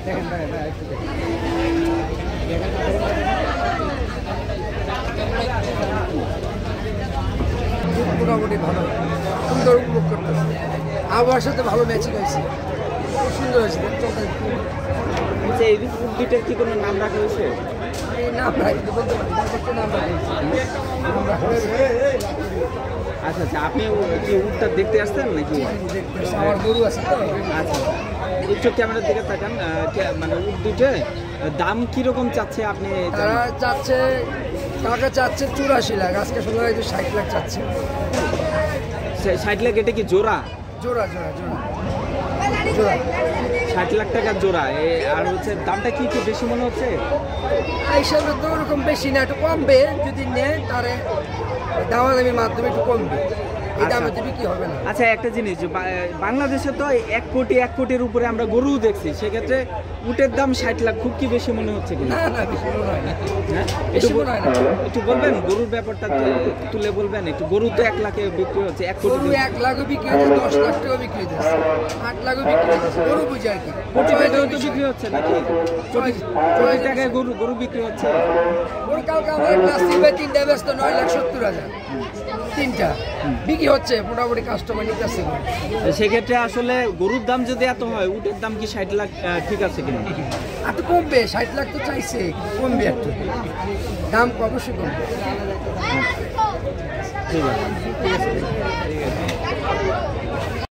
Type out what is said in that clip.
দেখেন ভাই ভাই একটু দেখেন। মোটামুটি ভালো সুন্দর উপভোগ করতেছে, আবহাওয়ার সাথে ভালো ম্যাচিং হয়েছে, খুব সুন্দর হয়েছে। আচ্ছা, এই দুইটার কি কোনো নাম রাখা হয়েছে? এই নাম রাখতে বলতে পারি, নাম রাখা আচ্ছা আচ্ছা, আপনি কি উটটা দেখতে আসতেন নাকি? আমার গরু আছে তো। আচ্ছা, একটু ক্যামেরার দিকে তাকান। মানে উট দুটো দাম কিরকম চাচ্ছে আপনি? তারা চাচ্ছে, টাকা চাচ্ছে 84 লাখ, আজকে শুনলাম 60 লাখ চাচ্ছে। 60 লাখ? এটা কি জোড়া? জোড়া জোড়া জোড়া জোড়া 60 লাখ টাকা জোড়া। আর হচ্ছে দামটা কি একটু বেশি মনে হচ্ছে? এই হিসাবে তো ওরকম বেশি না, একটু কমবে যদি নেয় তারে দামাদামির মাধ্যমে একটু কমবে, এই দামে তো বিক্রি হবে না। আচ্ছা, একটা জিনিস, বাংলাদেশে তো 1 কোটির উপরে আমরা গরু দেখছি, সেক্ষেত্রে উটের দাম 60 লাখ খুব কি বেশি মনে হচ্ছে কিনা? না না, বেশি মনে হয় না। হ্যাঁ, বেশি মনে হয় না। একটু বলবেন গরুর ব্যাপারটা তুলে বলবেন একটু। গরু তো 1 লাখে বিক্রি হচ্ছে, 1 কোটি। গরু 1 লাখও বিক্রি হচ্ছে, 10 লাখ টাকাও বিক্রি হচ্ছে, 8 লাখও বিক্রি হচ্ছে, গরু বুঝে আর কি। কোটি টাকাও তো বিক্রি হচ্ছে নাকি? কোটি টাকায় গরু বিক্রি হচ্ছে। গরু কালকে আমার একটা আসছিল 3টা ব্যস্ত 9,70,000, 3টা বিক্রি হচ্ছে, মোটামুটি কাস্টমার নিতেছে। সেক্ষেত্রে আসলে গরুর দাম যদি এত হয়, উটের দাম কি 60 লাখ ঠিক আছে কিনা? আর তো কমবে, 60 লাখ তো চাইছে, কমবে একটু, দাম অবশ্যই কমবে। ঠিক আছে।